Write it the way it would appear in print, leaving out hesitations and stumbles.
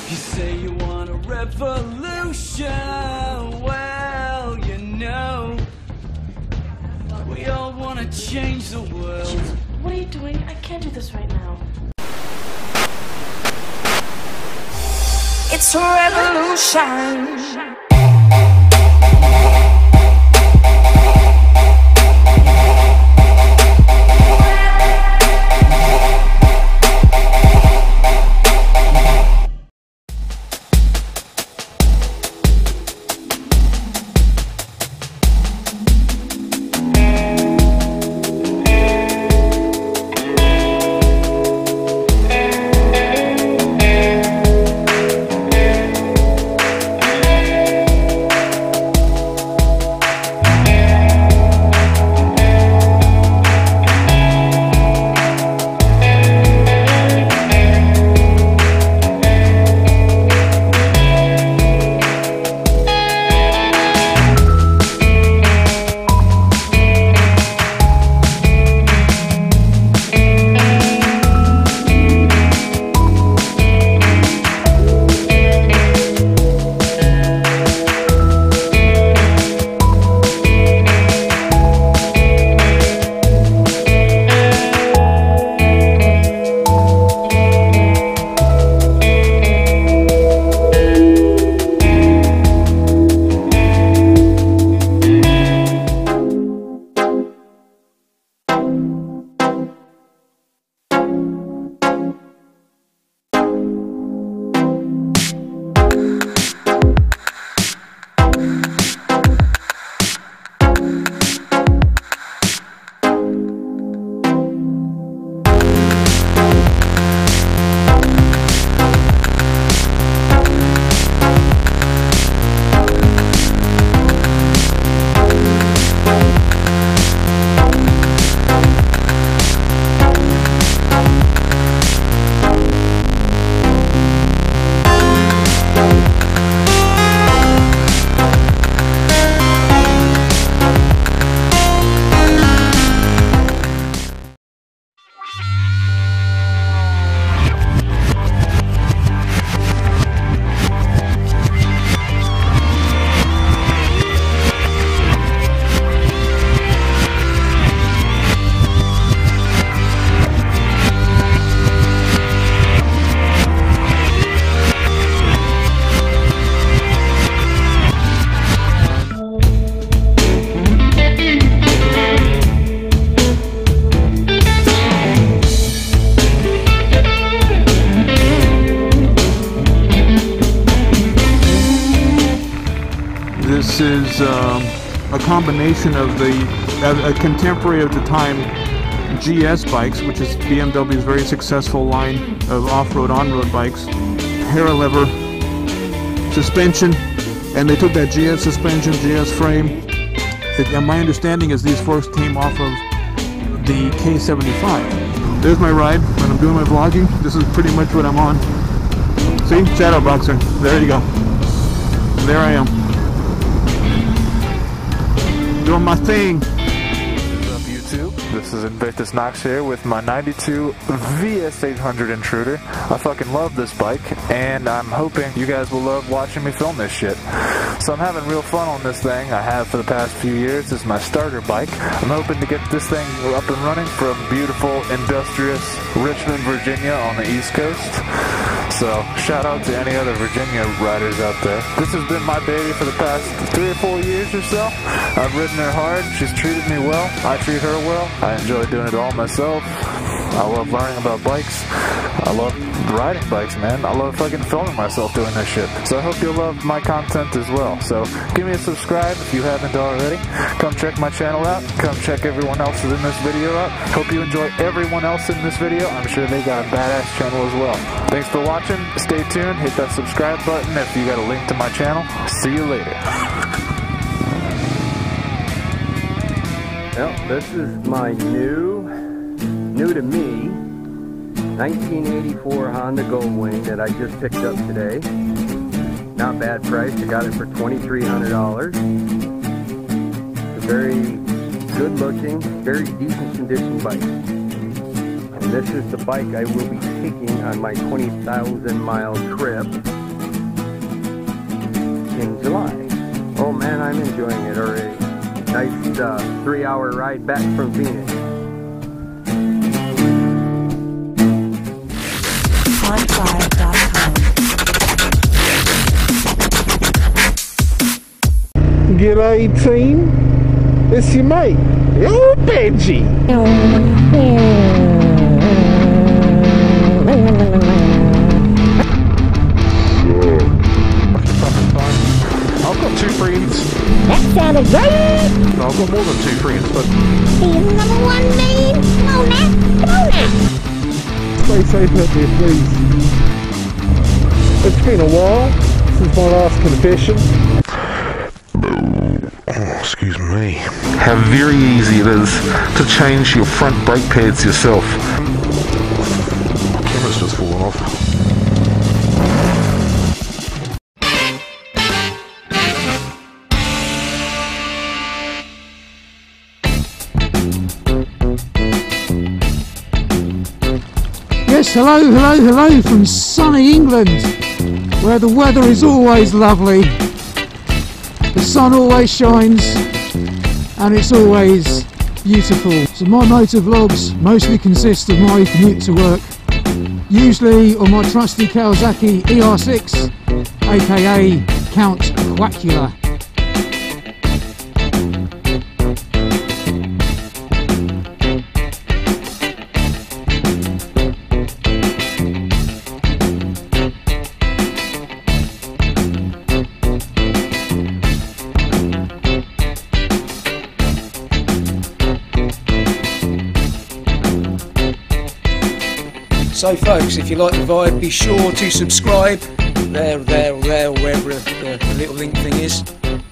You say you want a revolution. Well, you know, we all want to change the world. Jeez, what are you doing? I can't do this right now. It's a revolution. This is a combination of a contemporary of the time GS bikes, which is BMW's very successful line of off-road, on-road bikes, paralever suspension, and they took that GS suspension, GS frame. My understanding is these forks came off of the K75. There's my ride when I'm doing my vlogging. This is pretty much what I'm on. See? Shadow Boxer. There you go. There I am. Doing my thing. What's up, YouTube? This is Invictus Knox here with my 92 VS800 Intruder. I fucking love this bike, and I'm hoping you guys will love watching me film this shit. So I'm having real fun on this thing. I have for the past few years. This is my starter bike. I'm hoping to get this thing up and running from beautiful, industrious Richmond, Virginia on the East Coast. So shout out to any other Virginia riders out there. This has been my baby for the past 3 or 4 years or so. I've ridden her hard. She's treated me well. I treat her well. I enjoy doing it all myself. I love learning about bikes. I love riding bikes, man. I love fucking filming myself doing this shit. So I hope you'll love my content as well. So give me a subscribe if you haven't already. Come check my channel out. Come check everyone else in this video out. Hope you enjoy everyone else in this video. I'm sure they got a badass channel as well. Thanks for watching. Stay tuned. Hit that subscribe button if you got a link to my channel. See you later. Well, this is my new to me 1984 Honda Goldwing that I just picked up today. Not bad price. I got it for $2,300. It's a very good looking, very decent condition bike. And this is the bike I will be taking on my 20,000 mile trip in July. Oh man, I'm enjoying it already. Nice 3-hour ride back from Phoenix. G'day team, it's your mate, oh Benji. I've got 2 friends. That sounded great! No, I've got more than 2 friends, but... He's number 1 man! Come on now! Come on now! Stay safe out there, please. It's been a while since my last confession. Oh, excuse me. How very easy it is to change your front brake pads yourself. My camera's just fallen off. Yes, hello from sunny England, where the weather is always lovely, the sun always shines, and it's always beautiful. So my motovlogs mostly consist of my commute to work, usually on my trusty Kawasaki ER6, aka Count Quackula. So folks, if you like the vibe, be sure to subscribe there, wherever the little link thing is.